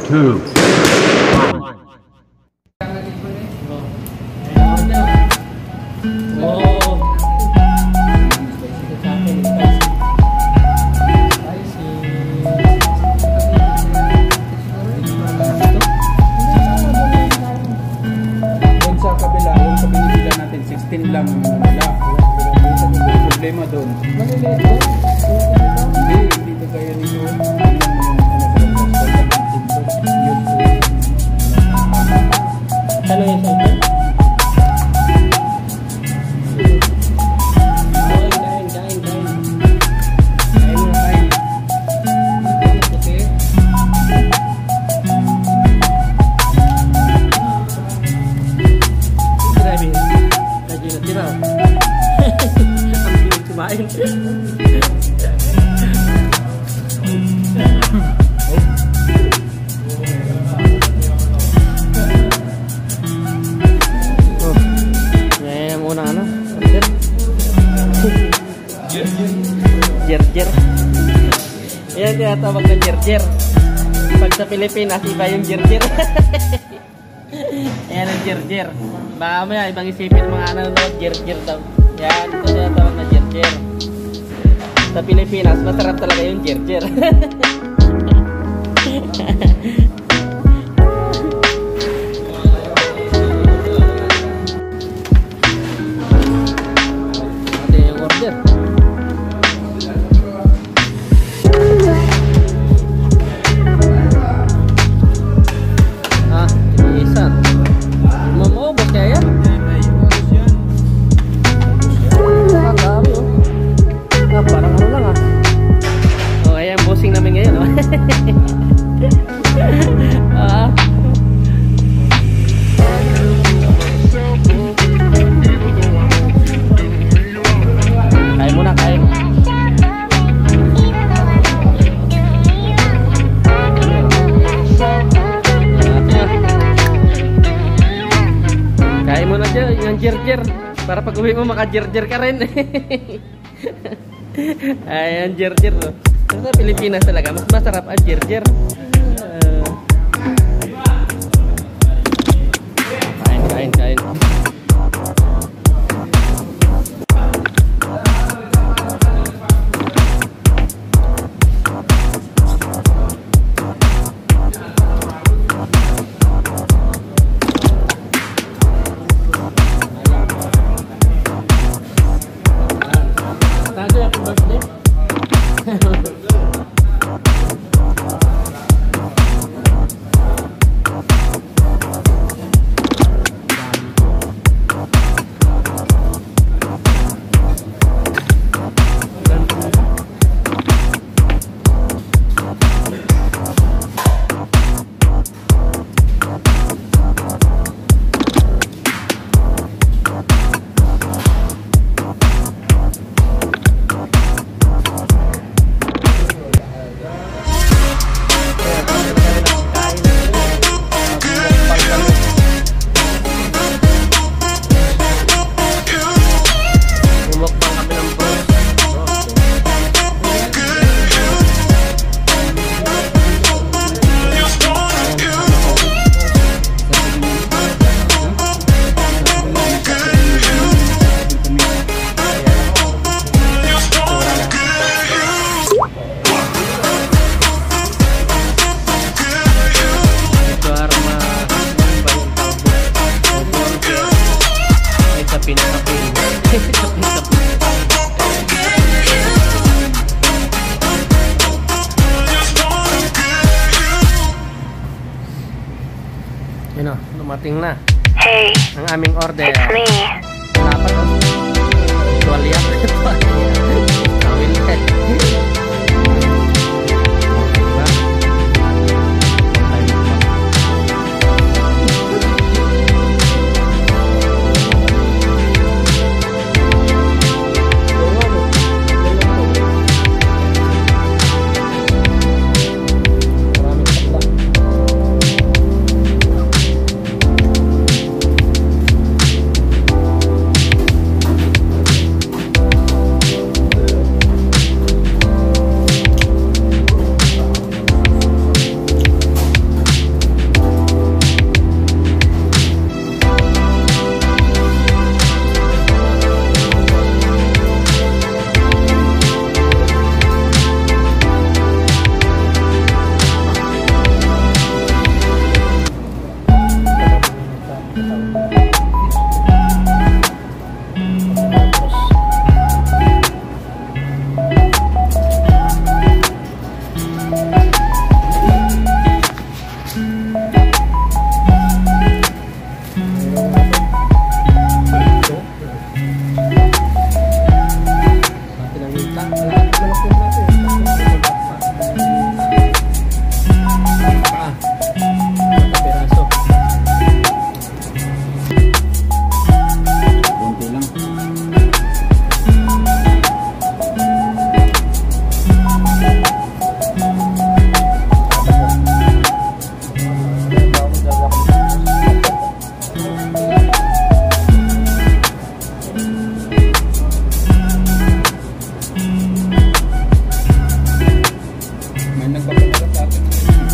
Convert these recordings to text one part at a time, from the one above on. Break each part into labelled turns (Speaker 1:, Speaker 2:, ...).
Speaker 1: two, one.
Speaker 2: Sa kabila, yung sa binibila natin, 16 lang yung wala. Problema doon. Hindi ito kaya ninyo.
Speaker 3: Ano yung software?
Speaker 4: Jerjer. Yan tinatawag na jerjer. Pag sa Pilipinas, iba yung jerjer. Yan ang jerjer. Baka may ibang isipin mga nanonood, jerjer daw. Yan, ito tinatawag na jerjer. Sa Pilipinas, masarap talaga yung jerjer. Ito yung order. Jerjer para pag uwi mo maka-jerjer ka rin. Ayan, jerjer. Sa Pilipinas talaga mas masarap ang jerjer. Kain. Yun o, dumating na.
Speaker 5: Hey,
Speaker 4: ang aming order.
Speaker 5: it's me.
Speaker 4: Dapat o. Tuwalya. Tawil ka.
Speaker 2: para sa atin.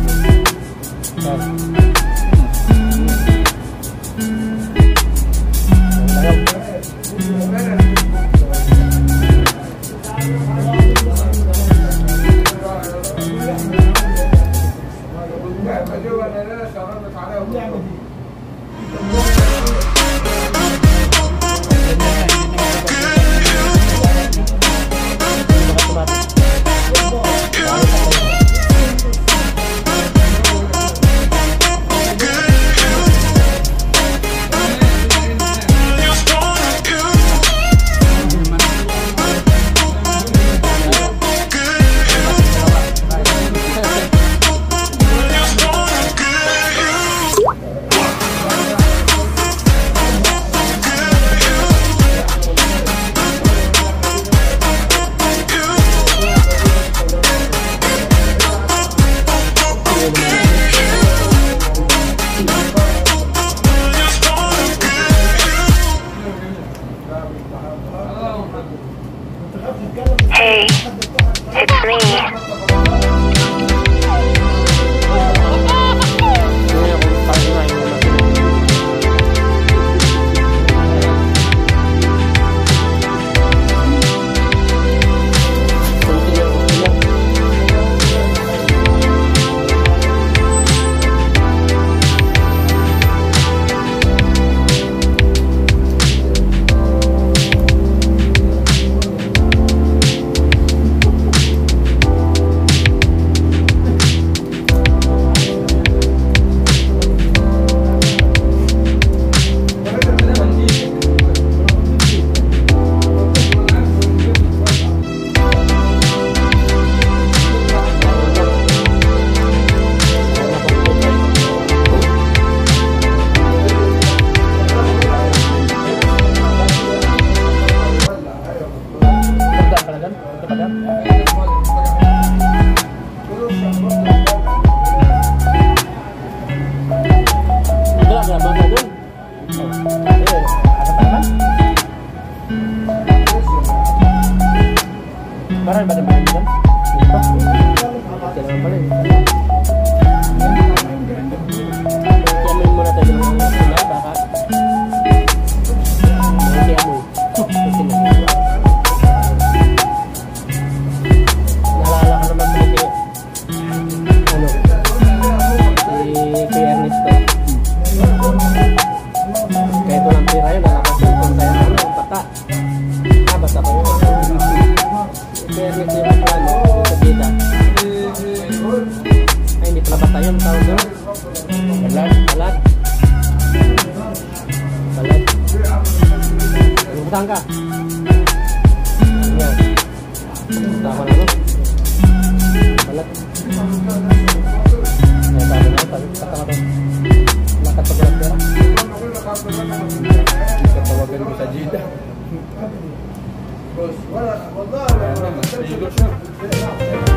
Speaker 1: Hey, it's me.
Speaker 3: Parang ba naman yun? Dito? Kailangan pala yun. Kiamoy muna tayo ng sila, baka kiamoy. Naalala ka naman pala si Kuya Ernesto. Kahit walang pira yun, nalakas yun kung tayo naman ang pata. Basta ko yun. Kaya rin yung plano sa dita. Ay, hindi pala bata yun. Tawag doon. Balat. Balat. Balat. Lubutang ka. Ayan. Tama na, no? Balat. Ayan, tama na. Patama to. Lakat pa balat pera.
Speaker 2: Katawagan ko sa Jida. Wala, mas silos siya.